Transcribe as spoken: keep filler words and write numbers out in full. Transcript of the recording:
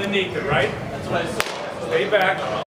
underneath it, right? That's what I assumed. Stay back.